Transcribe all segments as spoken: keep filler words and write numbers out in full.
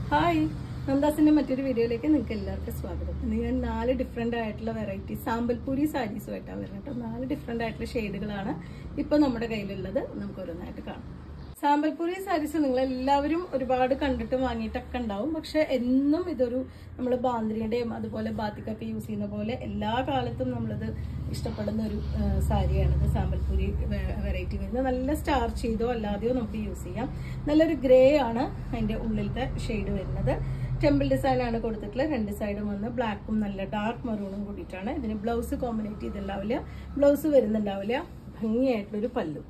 Hi, നന്ദാസിന്റെ മറ്റൊരു വീഡിയോയിലേക്ക് നിങ്ങൾക്ക് എല്ലാവർക്കും സ്വാഗതം. ഇന്ന് ഞാൻ നാല് ഡിഫറെന്റ് ആയിട്ടുള്ള വെറൈറ്റി സാമ്പൽപൂരി സാരീസുമായിട്ടാണ് വരുന്നത് കേട്ടോ. നാല് ഡിഫറെന്റ് ആയിട്ടുള്ള ഷെയ്ഡുകളാണ് ഇപ്പൊ നമ്മുടെ കയ്യിലുള്ളത്. നമുക്ക് ഓരോന്നായിട്ട് കാണാം. സാമ്പൽപൂരി സാരീസ് നിങ്ങൾ എല്ലാവരും ഒരുപാട് കണ്ടിട്ടും വാങ്ങിയിട്ടൊക്കെ ഉണ്ടാവും. പക്ഷെ എന്നും ഇതൊരു നമ്മൾ ബാന്ദ്രിയുടെയും അതുപോലെ ബാത്തിക്കൊക്കെ യൂസ് ചെയ്യുന്ന പോലെ എല്ലാ കാലത്തും നമ്മളിത് ഇഷ്ടപ്പെടുന്ന ഒരു സാരിയാണിത്. സാമ്പൽപൂരി വെറൈറ്റി വരുന്നത് നല്ല സ്റ്റാർച്ച് ചെയ്തോ അല്ലാതെയോ നമുക്ക് യൂസ് ചെയ്യാം. നല്ലൊരു ഗ്രേ ആണ് അതിന്റെ ഉള്ളിലത്തെ ഷെയ്ഡ് വരുന്നത്. ടെമ്പിൾ ഡിസൈൻ ആണ് കൊടുത്തിട്ടുള്ളത്. രണ്ട് സൈഡും വന്ന് ബ്ലാക്കും നല്ല ഡാർക്ക് മെറൂണും കൂടിയിട്ടാണ്. ഇതിന് ബ്ലൗസ് കോമ്പിനേറ്റ് ചെയ്തിട്ടുണ്ടാവില്ല, ബ്ലൗസ് വരുന്നുണ്ടാവില്ല. ഭംഗിയായിട്ടുള്ളൊരു പല്ലു.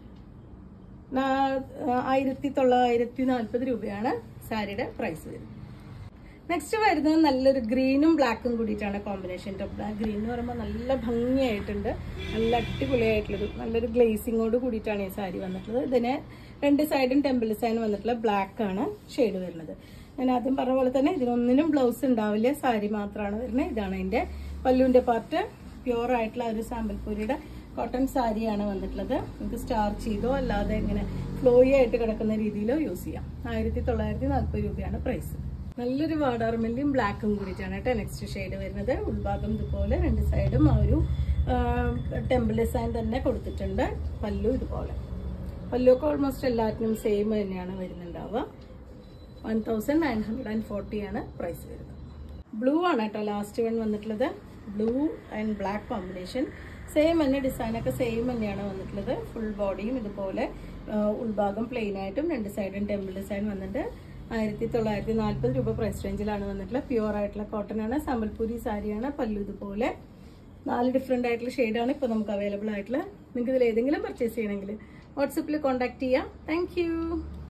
ആയിരത്തി തൊള്ളായിരത്തി നാൽപ്പത് രൂപയാണ് സാരിയുടെ പ്രൈസ് വരുന്നത്. നെക്സ്റ്റ് വരുന്നത് നല്ലൊരു ഗ്രീനും ബ്ലാക്കും കൂടിയിട്ടാണ് കോമ്പിനേഷൻ. ഗ്രീൻ എന്ന് പറയുമ്പോൾ നല്ല ഭംഗിയായിട്ടുണ്ട്. നല്ല അടിപൊളിയായിട്ടുള്ളൊരു നല്ലൊരു ഗ്ലേസിങ്ങോട് കൂടിയിട്ടാണ് ഈ സാരി വന്നിട്ടുള്ളത്. ഇതിന് രണ്ട് സൈഡും ടെമ്പിൾ ഡിസൈൻ വന്നിട്ടുള്ള ബ്ലാക്ക് ആണ് ഷെയ്ഡ് വരുന്നത്. ഞാൻ ആദ്യം പറഞ്ഞ പോലെ തന്നെ ഇതിനൊന്നിനും ബ്ലൗസ് ഉണ്ടാവില്ല, സാരി മാത്രമാണ് വരുന്നത്. ഇതാണ് അതിന്റെ പല്ലുവിന്റെ പാർട്ട്. പ്യുവർ ആയിട്ടുള്ള ഒരു സാമ്പൽപൂരിയുടെ കോട്ടൺ സാരിയാണ് വന്നിട്ടുള്ളത്. നമുക്ക് സ്റ്റാർച്ച് ചെയ്തോ അല്ലാതെ ഇങ്ങനെ ഫ്ലോയി ആയിട്ട് കിടക്കുന്ന രീതിയിലോ യൂസ് ചെയ്യാം. ആയിരത്തി തൊള്ളായിരത്തി നാൽപ്പത് രൂപയാണ് പ്രൈസ്. നല്ലൊരു വാടാർമെല്ലും ബ്ലാക്കും കൂടിയിട്ടാണ് കേട്ടോ നെക്സ്റ്റ് ഷെയ്ഡ് വരുന്നത്. ഉൾഭാഗം ഇതുപോലെ രണ്ട് സൈഡും ആ ഒരു ടെമ്പിൾ ഡിസൈൻ തന്നെ കൊടുത്തിട്ടുണ്ട്. പല്ലു ഇതുപോലെ. പല്ലുവൊക്കെ ഓൾമോസ്റ്റ് എല്ലാത്തിനും സെയിം തന്നെയാണ് വരുന്നുണ്ടാവുക. One thousand nine hundred and forty ആണ് പ്രൈസ് വരുന്നത്. ബ്ലൂ ആണ് കേട്ടോ ലാസ്റ്റ് വൺ വന്നിട്ടുള്ളത്. Blue and black combination. Same തന്നെ ഡിസൈനൊക്കെ സെയിം തന്നെയാണ് വന്നിട്ടുള്ളത്. ഫുൾ ബോഡിയും ഇതുപോലെ ഉൾഭാഗം പ്ലെയിൻ ആയിട്ടും രണ്ട് സൈഡും ടെമ്പിൾ ഡിസൈൻ വന്നിട്ട് ആയിരത്തി തൊള്ളായിരത്തി നാൽപ്പത് രൂപ പ്രൈസ് റേഞ്ചിലാണ് വന്നിട്ടുള്ളത്. പ്യുവർ ആയിട്ടുള്ള കോട്ടൺ ആണ്. സാമ്പൽപൂരി സാരിയാണ്. പല്ലു ഇതുപോലെ. നാല് ഡിഫറെന്റ് ആയിട്ടുള്ള ഷെയ്ഡാണ് ഇപ്പോൾ നമുക്ക് അവൈലബിൾ ആയിട്ടുള്ളത്. നിങ്ങൾക്ക് ഇതിൽ ഏതെങ്കിലും പർച്ചേസ് ചെയ്യണമെങ്കിൽ വാട്സപ്പിൽ കോൺടാക്ട് ചെയ്യാം. താങ്ക്